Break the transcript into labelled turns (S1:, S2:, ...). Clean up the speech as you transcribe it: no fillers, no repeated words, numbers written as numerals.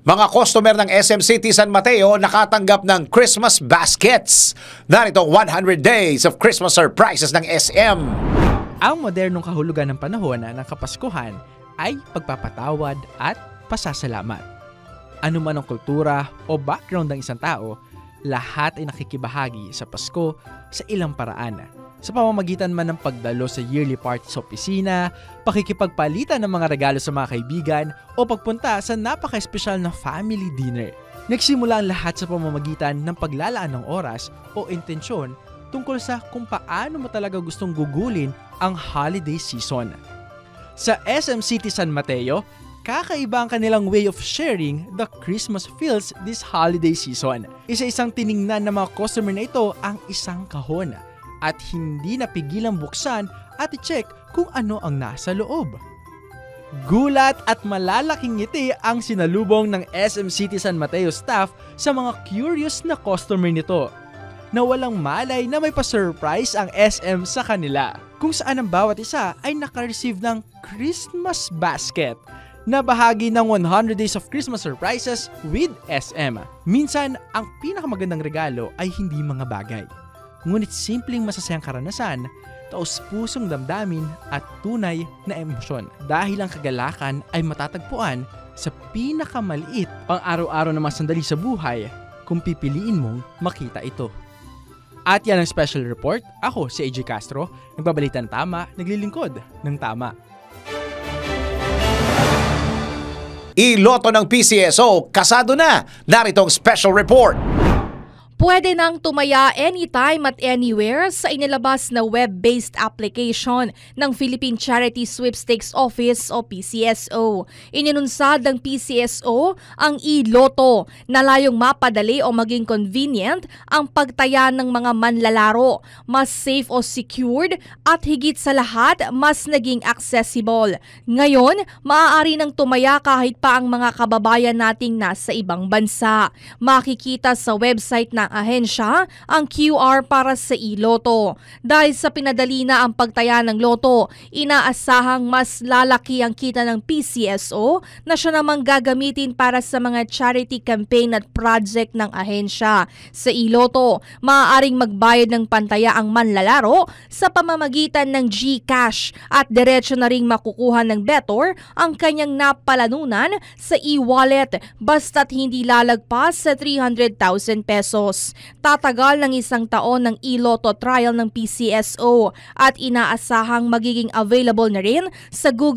S1: Mga customer ng SM City San Mateo nakatanggap ng Christmas baskets. Narito 100 days of Christmas surprises ng SM.
S2: Ang modernong kahulugan ng panahon ng Kapaskuhan ay pagpapatawad at pasasalamat. Ano man ang kultura o background ng isang tao, lahat ay nakikibahagi sa Pasko sa ilang paraan. Sa pamamagitan man ng pagdalo sa yearly party sa opisina, pakikipagpalitan ng mga regalo sa mga kaibigan, o pagpunta sa napaka-espesyal na family dinner. Nagsimula ang lahat sa pamamagitan ng paglalaan ng oras o intensyon tungkol sa kung paano mo talaga gustong gugulin ang holiday season. Sa SM City San Mateo, kakaiba ang kanilang way of sharing the Christmas feels this holiday season. Isa-isang tiningnan ng mga customer na ito ang isang kahon at hindi napigilang buksan at i-check kung ano ang nasa loob. Gulat at malalaking ngiti ang sinalubong ng SM City San Mateo staff sa mga curious na customer nito, na walang malay na may pa-surprise ang SM sa kanila, kung saan ang bawat isa ay naka-receive ng Christmas basket na bahagi ng 100 Days of Christmas Surprises with SM. Minsan, ang pinakamagandang regalo ay hindi mga bagay, ngunit simpleng masasayang karanasan, taos-pusong damdamin at tunay na emosyon. Dahil ang kagalakan ay matatagpuan sa pinakamaliit pang araw-araw na mga sandali sa buhay kung pipiliin mong makita ito. At yan ang special report. Ako si AJ Castro, nagbabalita ng tama, naglilingkod ng tama.
S1: Iloto ng PCSO, kasado na. Narito ang special report.
S3: Pwede nang tumaya anytime at anywhere sa inilabas na web-based application ng Philippine Charity Sweepstakes Office o PCSO. Ininunsad ng PCSO ang iLotto na layong mapadali o maging convenient ang pagtaya ng mga manlalaro, mas safe o secured at higit sa lahat mas naging accessible. Ngayon, maaari nang tumaya kahit pa ang mga kababayan nating nasa ibang bansa. Makikita sa website ng ahensya ang QR para sa iLotto. Dahil sa pinadali na ang pagtaya ng loto, inaasahang mas lalaki ang kita ng PCSO na siya namang gagamitin para sa mga charity campaign at project ng ahensya. Sa iLotto, maaaring magbayad ng pantaya ang manlalaro sa pamamagitan ng GCash at diretso na ring makukuha ng betor ang kanyang napalanunan sa e-wallet basta't hindi lalagpas sa 300,000 pesos. Tatagal ng 1 taon ng iLotto trial ng PCSO at inaasahang magiging available na rin sa Google